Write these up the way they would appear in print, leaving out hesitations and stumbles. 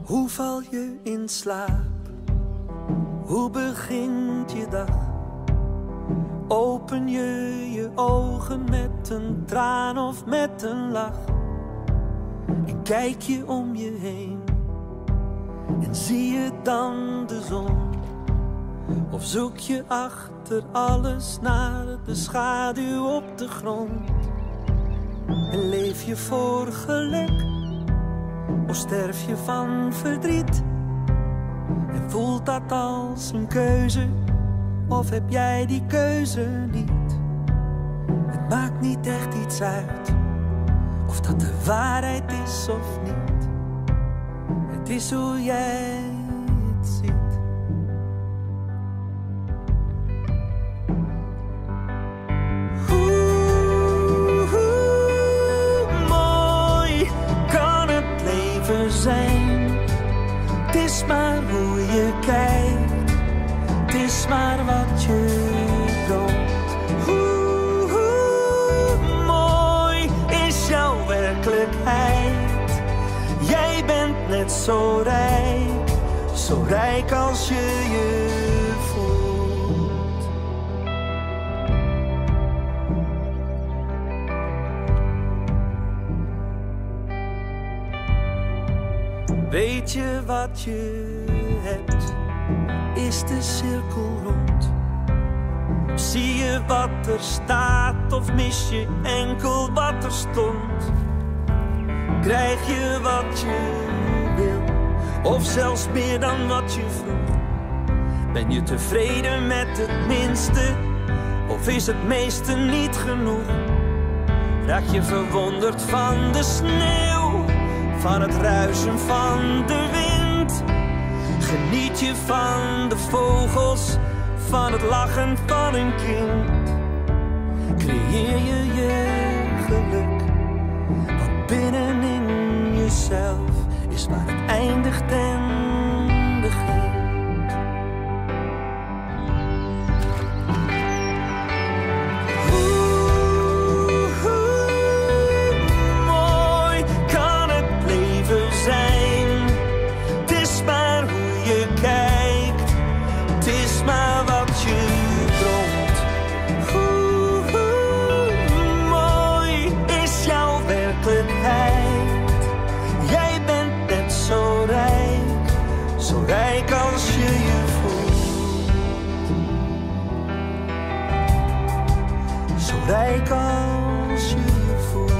Hoe val je in slaap? Hoe begint je dag? Open je je ogen met een traan of met een lach? En kijk je om je heen en zie je dan de zon? Of zoek je achter alles naar de schaduw op de grond? En leef je voor geluk? Of sterf je van verdriet? En voelt dat als een keuze? Of heb jij die keuze niet? Het maakt niet echt iets uit of dat de waarheid is of niet. Het is hoe jij het ziet. Mooi kan het leven zijn. Het is maar hoe je kijkt. Het is maar wat je droomt. Mooi is jouw werkelijkheid. Jij bent net zo rijk als je je voelt. Weet je wat je hebt? Is de cirkel rond? Zie je wat er staat of mis je enkel wat er stond? Krijg je wat je wil of zelfs meer dan wat je vroeg? Ben je tevreden met het minste of is het meeste niet genoeg? Raak je verwonderd van de sneeuw, van het ruisen van de wind? Geniet je van de vogels, van het lachen van een kind? Creëer je geluk, wat binnenin jezelf is waar het eindigt en begint. Mooi kan het leven zijn. Het is maar hoe je kijkt. Het is maar wat je droomt. Mooi is jouw werkelijkheid. Jij bent net zo rijk als je je voelt. Zo rijk als je je voelt.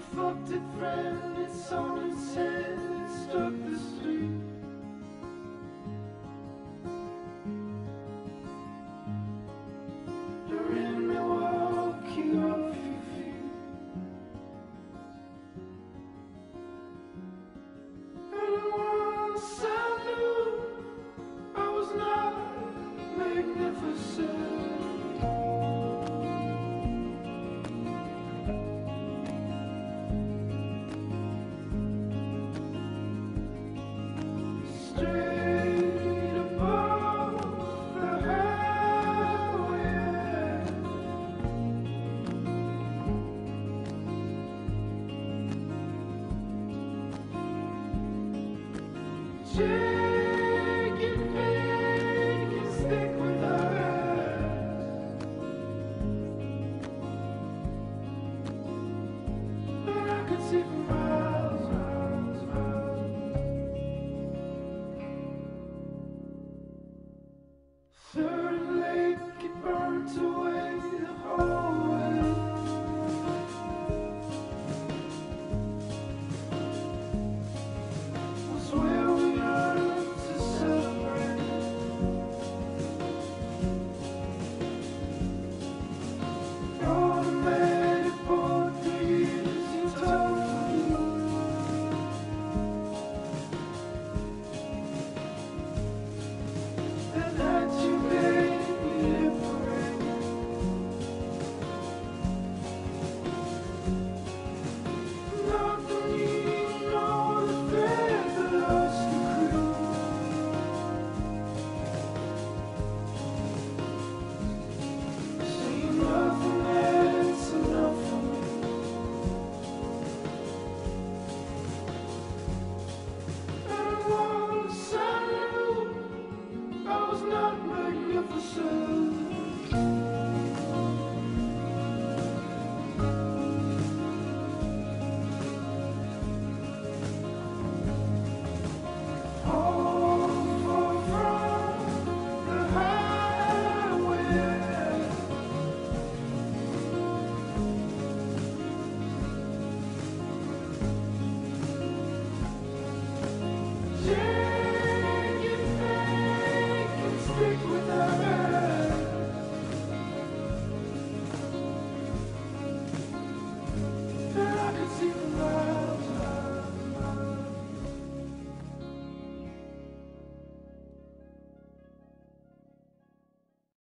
fucked it, friend. It's on its head. It struck the street. You're in Milwaukee off your feet. And once I knew I was not magnificent.